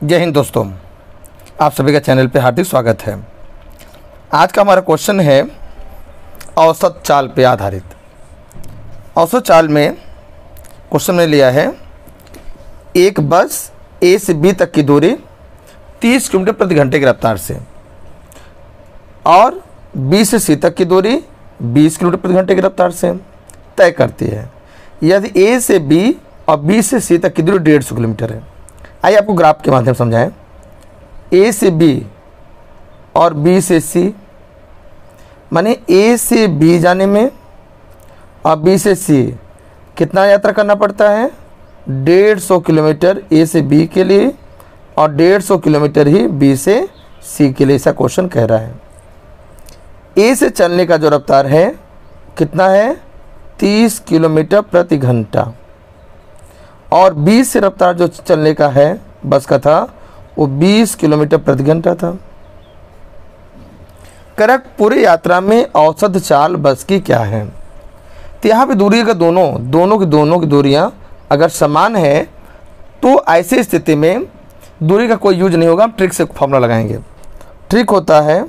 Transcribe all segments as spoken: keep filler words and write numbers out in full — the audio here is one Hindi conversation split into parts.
जय हिंद दोस्तों, आप सभी का चैनल पे हार्दिक स्वागत है। आज का हमारा क्वेश्चन है औसत चाल पे आधारित। औसत चाल में क्वेश्चन में लिया है एक बस ए से बी तक की दूरी तीस किलोमीटर प्रति घंटे की रफ्तार से और बी से सी तक की दूरी बीस किलोमीटर प्रति घंटे की रफ्तार से तय करती है। यदि ए से बी और बी से सी तक की दूरी डेढ़ सौ किलोमीटर है। आइए आपको ग्राफ के माध्यम से समझाएं। ए से बी और बी से सी, माने ए से बी जाने में और बी से सी कितना यात्रा करना पड़ता है? डेढ़ सौ किलोमीटर ए से बी के लिए और डेढ़ सौ किलोमीटर ही बी से सी के लिए। ऐसा क्वेश्चन कह रहा है। ए से चलने का जो रफ्तार है कितना है? तीस किलोमीटर प्रति घंटा और बी से रफ्तार जो चलने का है बस का था वो बीस किलोमीटर प्रति घंटा था। करेक्ट पूरी यात्रा में औसत चाल बस की क्या है? तो यहाँ पे दूरी का दोनों दोनों की दोनों की दूरियाँ अगर समान है तो ऐसी स्थिति में दूरी का कोई यूज नहीं होगा। हम ट्रिक से फॉर्मूला लगाएंगे। ट्रिक होता है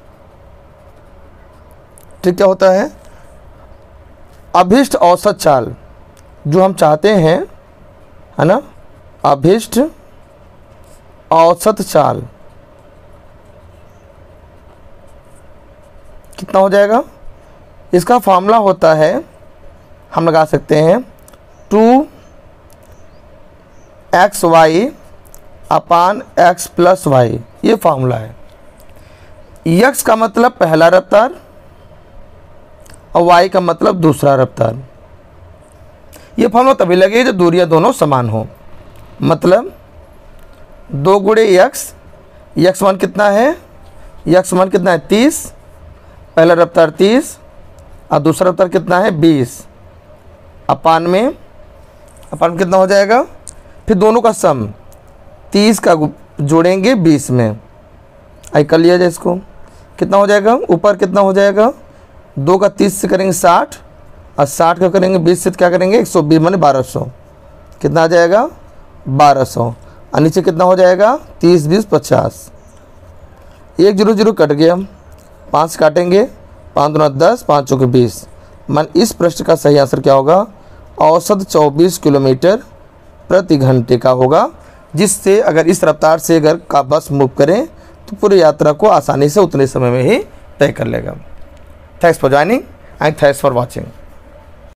ट्रिक क्या होता है? अभीष्ट औसत चाल जो हम चाहते हैं, है ना, अभीष्ट औसत चाल कितना हो जाएगा? इसका फॉर्मूला होता है, हम लगा सकते हैं टू एक्स वाई अपान एक्स प्लस वाई। ये फॉर्मूला है। एक्स का मतलब पहला रफ्तार और वाई का मतलब दूसरा रफ्तार। ये फॉर्मूला तभी लगे जब दूरियां दोनों समान हो। मतलब दो गुणे यक्स, यक्स मान कितना है? यक्स मान कितना है? तीस। पहला रफ्तार तीस और दूसरा रफ्तार कितना है? बीस। अपान में अपान में कितना हो जाएगा? फिर दोनों का सम तीस का जोड़ेंगे बीस में। आई कर लिया जाए इसको। कितना हो जाएगा? ऊपर कितना हो जाएगा? दो का तीस से करेंगे साठ और साठ का करेंगे बीस से क्या करेंगे? एक सौ बीस माने बारह सौ। कितना आ जाएगा? बारह सौ। और नीचे कितना हो जाएगा? तीस बीस पचास। एक जीरो जीरो कट गया, पाँच काटेंगे, पाँच दूना दस, पाँच चौके बीस। मन इस प्रश्न का सही आंसर क्या होगा? औसत चौबीस किलोमीटर प्रति घंटे का होगा, जिससे अगर इस रफ्तार से अगर का बस मूव करें तो पूरी यात्रा को आसानी से उतने समय में ही तय कर लेगा। Thanks for joining and thanks for watching.